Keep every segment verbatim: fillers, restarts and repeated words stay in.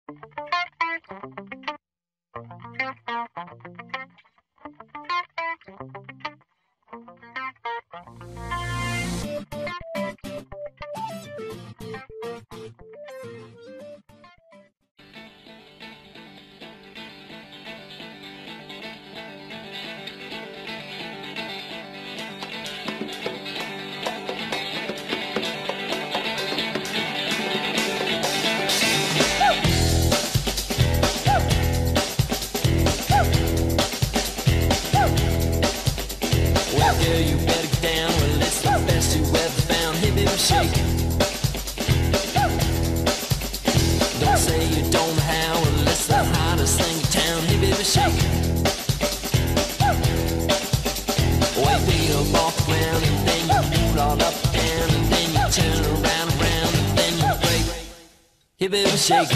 Hey baby shake,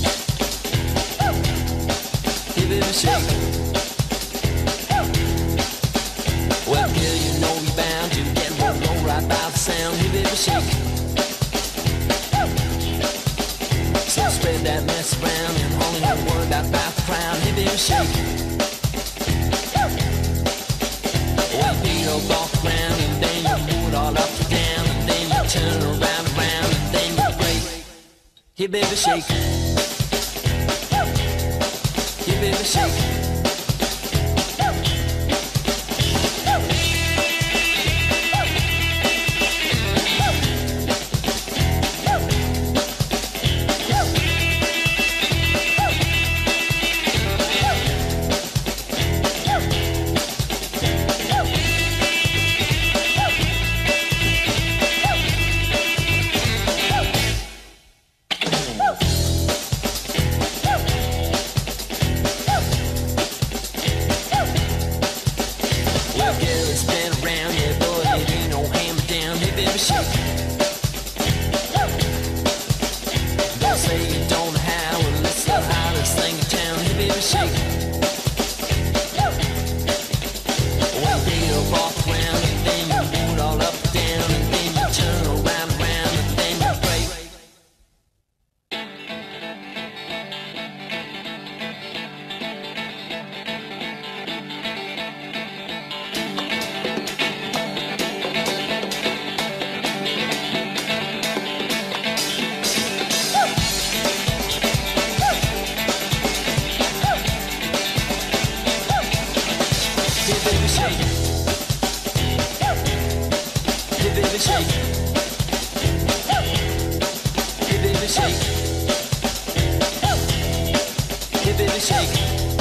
hey baby shake. Well girl, you know you're bound to get one low right by the sound. Hey baby shake. So spread that mess around and only have worry about the crowd. Hey baby shake. Well beat up off the ground and then you move it all up and down and then you turn around and around and then you break. Hey baby shake, hey baby shake. Hey baby shake.